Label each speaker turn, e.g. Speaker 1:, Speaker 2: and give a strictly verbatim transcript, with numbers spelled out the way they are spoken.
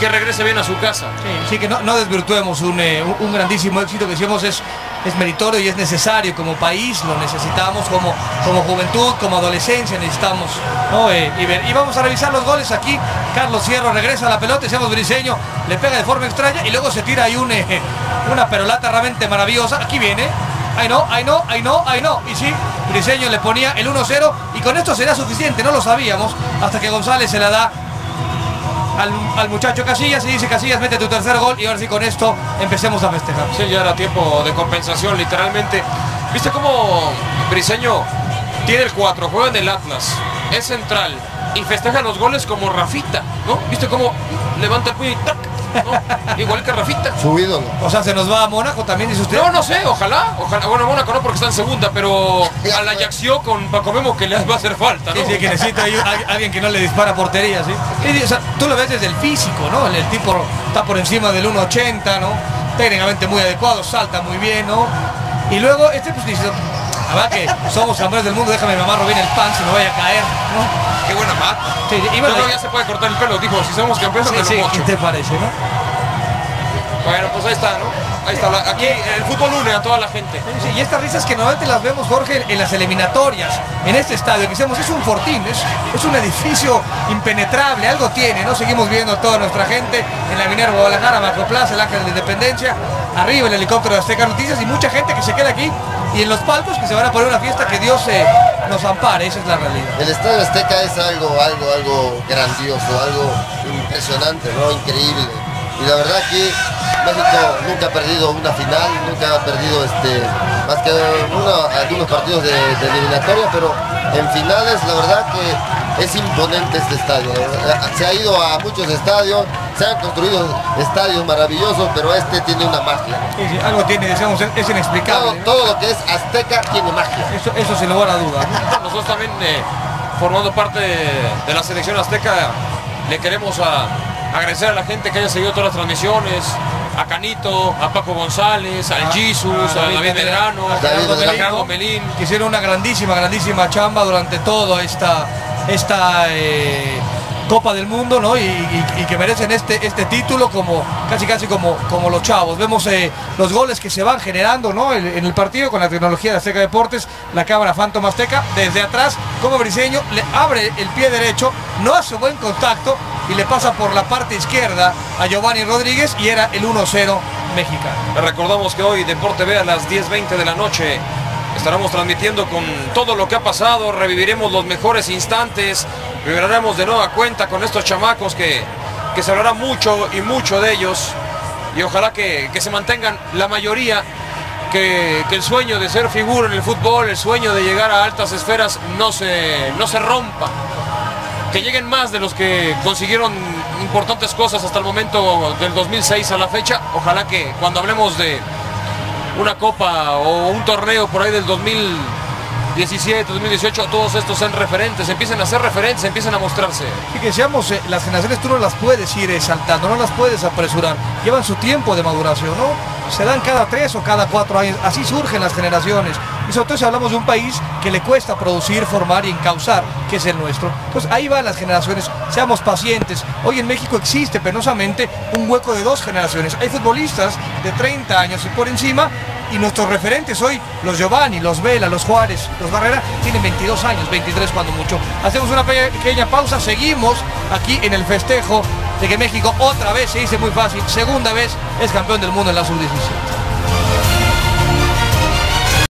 Speaker 1: que regrese bien a su casa.
Speaker 2: Sí, sí que no, no desvirtuemos un, eh, un, un grandísimo éxito que decíamos es, es meritorio y es necesario como país, lo necesitamos como, como juventud, como adolescencia necesitamos, ¿no? Eh, y, ver, y vamos a revisar los goles aquí. Carlos Fierro regresa a la pelota, decíamos Briseño, le pega de forma extraña y luego se tira ahí un, eh, una perolata realmente maravillosa. Aquí viene. Ay no, ay no, ay no, ay no. Y sí, Briseño le ponía el uno cero y con esto será suficiente, no lo sabíamos, hasta que González se la da al, al muchacho Casillas y dice: Casillas, mete tu tercer gol y ahora sí con esto empecemos a festejar.
Speaker 1: Sí, ya era tiempo de compensación, literalmente. ¿Viste cómo Briseño tiene el cuatro, juega en el Atlas, es central y festeja los goles como Rafita, ¿no? ¿Viste cómo levanta el puño y ¡tac! ¿No? Igual que Rafita.
Speaker 3: Su ídolo.
Speaker 2: O sea, se nos va a Mónaco también, dice usted.
Speaker 1: No, no sé, ojalá, ojalá. Bueno, Mónaco no porque está en segunda, pero a la Ajaccio con Paco Memo que les va a hacer falta, ¿no?
Speaker 2: Sí, sí, que necesita ahí alguien que no le dispara portería, ¿sí? Y, o sea, tú lo ves desde el físico, ¿no? El, el tipo está por encima del uno ochenta, ¿no? Técnicamente muy adecuado, salta muy bien, ¿no? Y luego, este pues dice: la verdad que somos campeones del mundo, déjame me amarro bien el pan si me vaya a caer, ¿no?
Speaker 1: Qué buena mata.
Speaker 2: Sí,
Speaker 1: y bueno, ya se puede cortar el pelo, dijo, si somos campeones
Speaker 2: sí,
Speaker 1: de
Speaker 2: sí,
Speaker 1: los
Speaker 2: ¿qué te parece, no?
Speaker 1: Bueno, pues ahí está, ¿no? Ahí está, la, aquí el fútbol une a toda la gente.
Speaker 2: Sí, sí, y estas risas que normalmente las vemos, Jorge, en las eliminatorias, en este estadio, que decimos, es un fortín, es, es un edificio impenetrable, algo tiene, ¿no? Seguimos viendo toda nuestra gente en la Minerva Guadalajara, Macroplaza, el Ángel de la Independencia, arriba el helicóptero de Azteca Noticias y mucha gente que se queda aquí y en los palcos que se van a poner una fiesta, que Dios eh, nos ampare, esa es la realidad.
Speaker 3: El Estadio Azteca es algo, algo, algo grandioso, algo impresionante, ¿no? Increíble. Y la verdad que México nunca ha perdido una final, nunca ha perdido este, más que uno, algunos partidos de, de eliminatoria, pero en finales la verdad que es imponente este estadio. Se ha ido a muchos estadios, se han construido estadios maravillosos, pero este tiene una magia.
Speaker 2: Sí, sí, algo tiene, decíamos, es inexplicable.
Speaker 3: Todo,
Speaker 2: ¿no?
Speaker 3: todo lo que es Azteca tiene magia.
Speaker 2: Eso, eso sin lugar a dudas, ¿no?
Speaker 1: Nosotros también, eh, formando parte de, de la selección azteca, le queremos a, agradecer a la gente que haya seguido todas las transmisiones, a Canito, a Paco González, al Jesus, a, a David Medrano, a Gerardo Melín,
Speaker 2: que hicieron una grandísima, grandísima chamba durante toda esta, esta eh, Copa del Mundo, ¿no? Y, y, y que merecen este, este título como casi casi como, como los chavos. Vemos eh, los goles que se van generando, ¿no? En, en el partido con la tecnología de Azteca Deportes, la cámara Phantom Azteca, desde atrás, como Briseño le abre el pie derecho, no hace buen contacto y le pasa por la parte izquierda a Giovanni Rodríguez y era el uno cero mexicano.
Speaker 1: Recordamos que hoy Deporte B a las diez veinte de la noche estaremos transmitiendo con todo lo que ha pasado, reviviremos los mejores instantes, viviremos de nueva cuenta con estos chamacos que, que se hablará mucho y mucho de ellos y ojalá que, que se mantengan la mayoría, que, que el sueño de ser figura en el fútbol, el sueño de llegar a altas esferas no se, no se rompa, que lleguen más de los que consiguieron importantes cosas hasta el momento del dos mil seis a la fecha. Ojalá que cuando hablemos de una copa o un torneo por ahí del dos mil diecisiete, dos mil dieciocho, todos estos sean referentes, empiecen a ser referentes, empiecen a mostrarse.
Speaker 2: Y que seamos, eh, las generaciones tú no las puedes ir eh, saltando, no las puedes apresurar, llevan su tiempo de maduración, ¿no? Se dan cada tres o cada cuatro años, así surgen las generaciones. Y sobre todo si hablamos de un país que le cuesta producir, formar y encauzar, que es el nuestro. Entonces ahí van las generaciones, seamos pacientes. Hoy en México existe penosamente un hueco de dos generaciones. Hay futbolistas de treinta años y por encima, y nuestros referentes hoy, los Giovanni, los Vela, los Juárez, los Barrera, tienen veintidós años, veintitrés cuando mucho. Hacemos una pequeña pausa, seguimos aquí en el festejo de que México otra vez, se dice muy fácil, segunda vez es campeón del mundo en la sub diecisiete.